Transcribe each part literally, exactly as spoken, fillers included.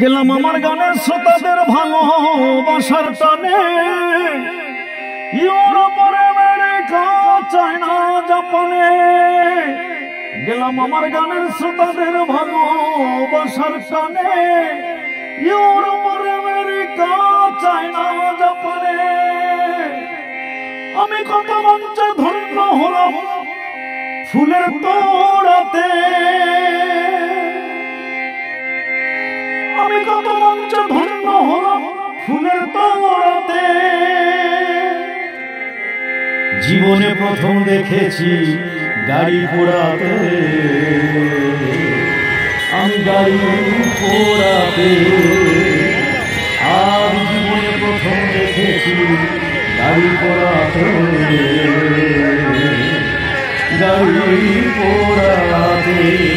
গেলাম আমার গানের শ্রোতাদের ভালোবাসার টানে, ইউরোপ আমেরিকা চায়না জাপানে। গেলাম আমার গানের শ্রোতাদের ভালোবাসার টানে, ইউরোপ আমেরিকা চায়না জাপানে। আমি কত মঞ্চে ধন্য হলাম ফুলের তোড়াতে, আমি কত মঞ্চে ধন্য হলাম ফুলের তোড়াতে। জীবনে প্রথম দেখেছি গাড়ি পোড়াতে, আমি গাড়ি পোড়াতে। আর জীবনে প্রথম দেখেছি গাড়ি পোড়াতে, গাড়ি পোড়াতে।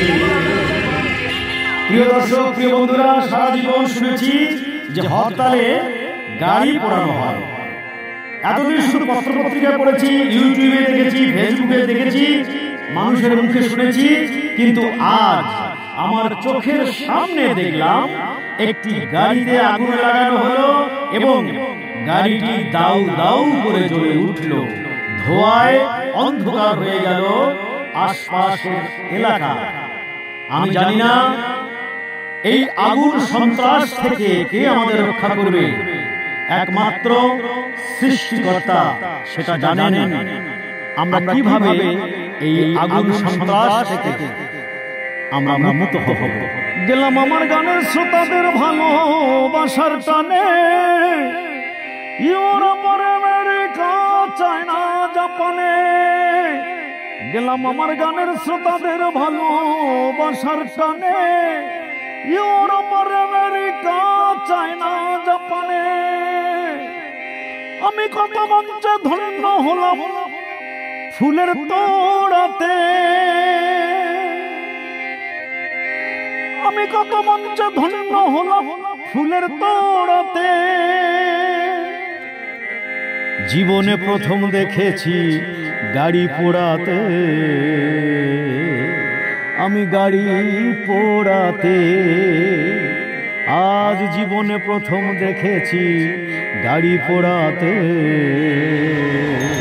প্রিয় দর্শক, প্রিয় বন্ধুরা, সারা জীবন শুনেছি যে হরতালে গাড়ি পোড়ানো হয়। এতদিন শুধু পত্র পত্রিকায় পড়েছি, ইউটিউবে দেখেছি, ফেসবুকে দেখেছি, মানুষের মুখে শুনেছি, কিন্তু আজ আমার চোখের সামনে দেখলাম একটি গাড়িতে আগুন লাগানো হলো এবং গাড়িটি দাউ দাউ করে জ্বলে উঠল। ধোঁয়ায় অন্ধকার হয়ে গেল আশপাশের এলাকা। আমি জানি না এই আগুন সন্ত্রাস থেকে কে আমাদের রক্ষা করবে, একমাত্র সৃষ্টিকর্তা সেটা জানেন। আমরা কিভাবে এই আগুন সন্ত্রাস থেকে আমরা মুক্ত হব। গেলাম আমার গানের শ্রোতাদের ভালোবাসার টানে, ইউরোপ আমেরিকা চায়না জাপানে। গেলাম আমার গানের শ্রোতাদের ভালোবাসার টানে, ইউরোপ আমেরিকা চায়না জাপানে। আমি কত মঞ্চে ধন্য হলাম ফুলের তোড়াতে, আমি কত মঞ্চে ধন্য হলাম ফুলের তোড়াতে। জীবনে প্রথম দেখেছি গাড়ি পোড়াতে, আমি গাড়ি পোড়াতে। আজ জীবনে প্রথম দেখেছি গাড়ি পোড়াতে।